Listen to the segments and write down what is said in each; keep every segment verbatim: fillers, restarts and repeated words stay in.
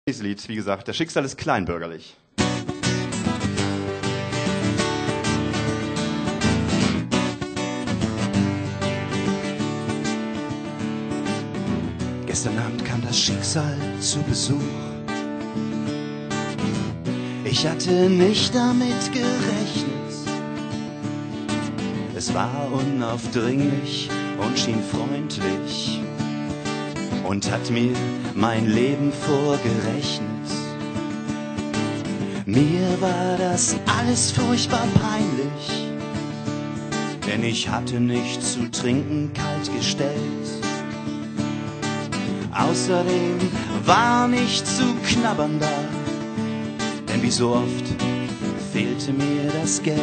Dieses Lied, wie gesagt, das Schicksal ist kleinbürgerlich. Gestern Abend kam das Schicksal zu Besuch. Ich hatte nicht damit gerechnet. Es war unaufdringlich und schien freundlich und hat mir mein Leben vorgerechnet. Mir war das alles furchtbar peinlich, denn ich hatte nichts zu trinken kaltgestellt. Außerdem war nicht zu knabbern da, denn wie so oft fehlte mir das Geld.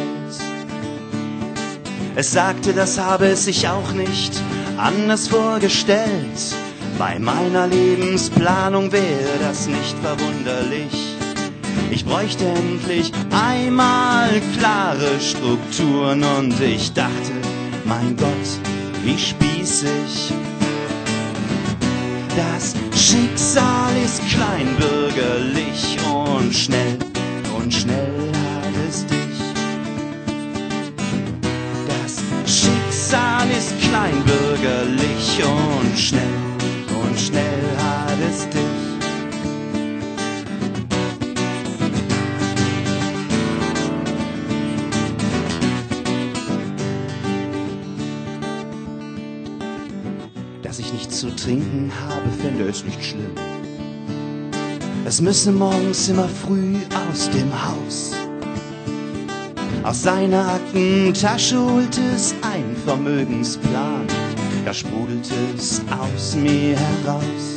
Es sagte, das habe es sich auch nicht anders vorgestellt. Bei meiner Lebensplanung wäre das nicht verwunderlich. Ich bräuchte endlich einmal klare Strukturen und ich dachte, mein Gott, wie spießig. Das Schicksal ist kleinbürgerlich und schnell, und schnell hat es dich. Das Schicksal ist kleinbürgerlich und schnell, und schnell hat es dich. Dass ich nichts zu trinken habe, fände es nicht schlimm. Es müsse morgens immer früh aus dem Haus. Aus seiner Aktentasche holte es ein Vermögensplan. Da sprudelte es aus mir heraus.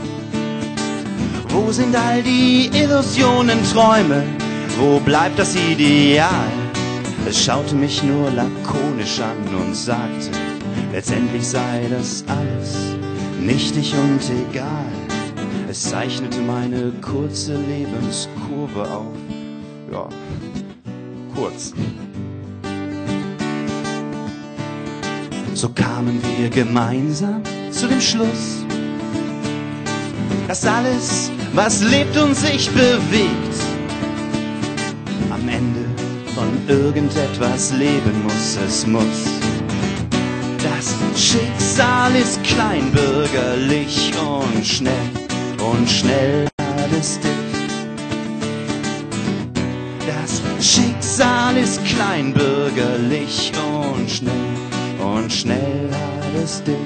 Wo sind all die Illusionen, Träume? Wo bleibt das Ideal? Es schaute mich nur lakonisch an und sagte, letztendlich sei das alles nichtig und egal. Es zeichnete meine kurze Lebenskurve auf. Ja, kurz. So kamen wir gemeinsam zu dem Schluss, dass alles, was lebt und sich bewegt, am Ende von irgendetwas leben muss. Es muss. Das Schicksal ist kleinbürgerlich und schnell, und schnell hat es dich. Das Schicksal ist kleinbürgerlich und schnell, und schnell hat es dich.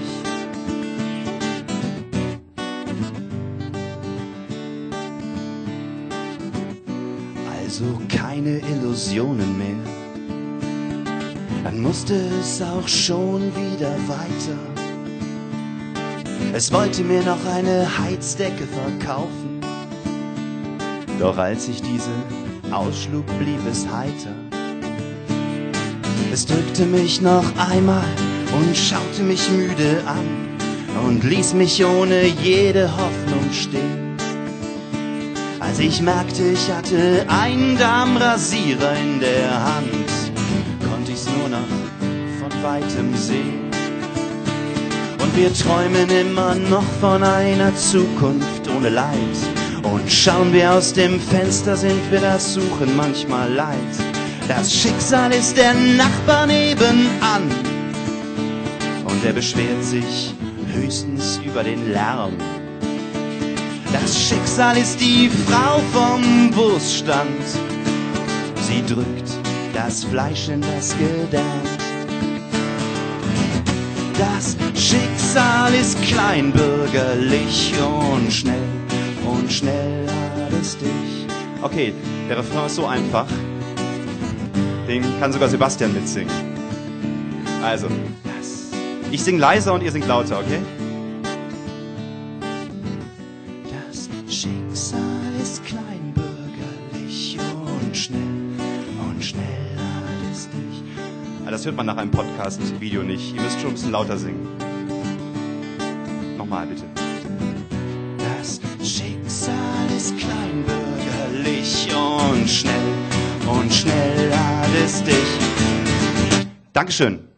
Also keine Illusionen mehr. Dann musste es auch schon wieder weiter. Es wollte mir noch eine Heizdecke verkaufen. Doch als ich diese ausschlug, blieb es heiter. Es drückte mich noch einmal und schaute mich müde an und ließ mich ohne jede Hoffnung stehen. Als ich merkte, ich hatte einen Darmrasierer in der Hand, konnte ich's nur noch von weitem sehen. Und wir träumen immer noch von einer Zukunft ohne Leid. Und schauen wir aus dem Fenster, sind wir das Suchen manchmal leid. Das Schicksal ist der Nachbar nebenan und er beschwert sich höchstens über den Lärm. Das Schicksal ist die Frau vom Wurststand. Sie drückt das Fleisch in das Gedärm. Das Schicksal ist kleinbürgerlich und schnell, und schnell hat es dich. Okay, der Refrain ist so einfach. Den kann sogar Sebastian mitsingen. Also, das. Ich singe leiser und ihr singt lauter, okay? Das Schicksal ist kleinbürgerlich und schnell, und schnell hat es dich. Aber das hört man nach einem Podcast-Video nicht. Ihr müsst schon ein bisschen lauter singen. Nochmal, bitte. Das Schicksal ist kleinbürgerlich und schnell, und schnell hat es dich. Dankeschön.